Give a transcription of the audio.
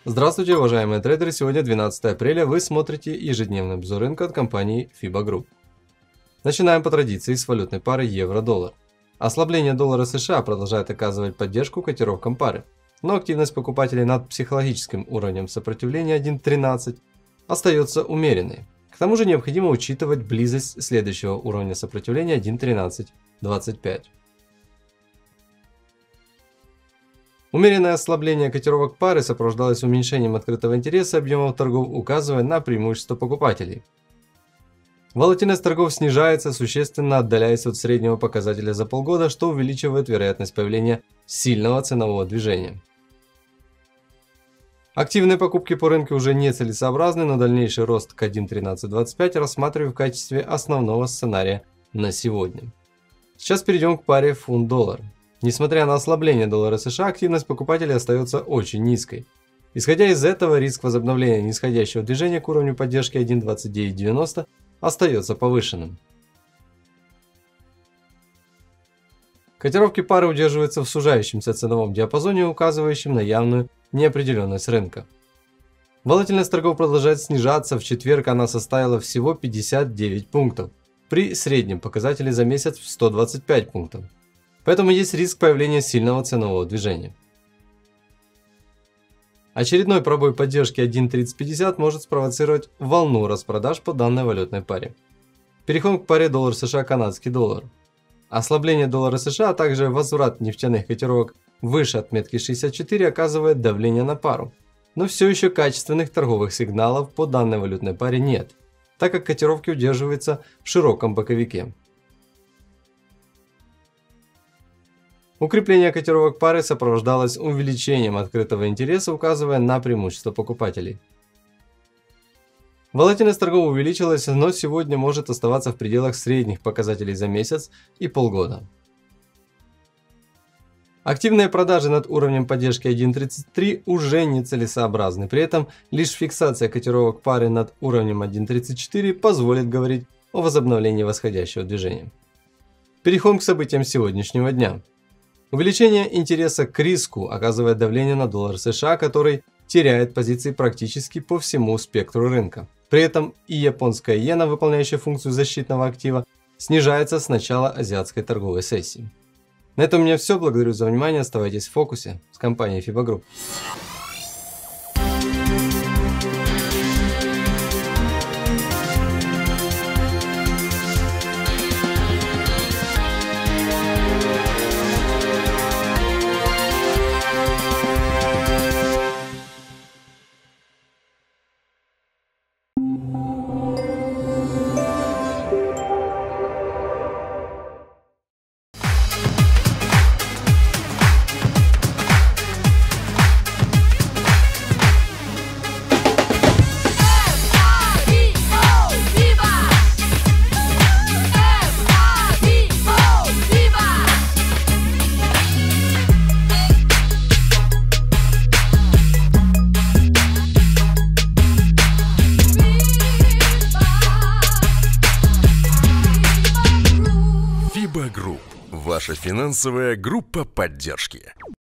Здравствуйте, уважаемые трейдеры! Сегодня 12 апреля, вы смотрите ежедневный обзор рынка от компании FIBA Group. Начинаем по традиции с валютной пары евро-доллар. Ослабление доллара США продолжает оказывать поддержку котировкам пары, но активность покупателей над психологическим уровнем сопротивления 1.13 остается умеренной. К тому же необходимо учитывать близость следующего уровня сопротивления 1.1325. Умеренное ослабление котировок пары сопровождалось уменьшением открытого интереса объемов торгов, указывая на преимущество покупателей. Волатильность торгов снижается, существенно отдаляясь от среднего показателя за полгода, что увеличивает вероятность появления сильного ценового движения. Активные покупки по рынку уже нецелесообразны, но дальнейший рост к 1.1325 рассматриваю в качестве основного сценария на сегодня. Сейчас перейдем к паре фунт-доллар. Несмотря на ослабление доллара США, активность покупателей остается очень низкой. Исходя из этого, риск возобновления нисходящего движения к уровню поддержки 1.2990 остается повышенным. Котировки пары удерживаются в сужающемся ценовом диапазоне, указывающем на явную неопределенность рынка. Волатильность торгов продолжает снижаться, в четверг она составила всего 59 пунктов, при среднем показателе за месяц в 125 пунктов. Поэтому есть риск появления сильного ценового движения. Очередной пробой поддержки 1.3050 может спровоцировать волну распродаж по данной валютной паре. Переходим к паре доллар США канадский доллар. Ослабление доллара США, а также возврат нефтяных котировок выше отметки 64 оказывает давление на пару. Но все еще качественных торговых сигналов по данной валютной паре нет, так как котировки удерживаются в широком боковике. Укрепление котировок пары сопровождалось увеличением открытого интереса, указывая на преимущество покупателей. Волатильность торгов увеличилась, но сегодня может оставаться в пределах средних показателей за месяц и полгода. Активные продажи над уровнем поддержки 1.33 уже нецелесообразны, при этом лишь фиксация котировок пары над уровнем 1.34 позволит говорить о возобновлении восходящего движения. Переходим к событиям сегодняшнего дня. Увеличение интереса к риску оказывает давление на доллар США, который теряет позиции практически по всему спектру рынка. При этом и японская иена, выполняющая функцию защитного актива, снижается с начала азиатской торговой сессии. На этом у меня все. Благодарю за внимание. Оставайтесь в фокусе с компанией FIBA Group. FIBA Group – ваша финансовая группа поддержки.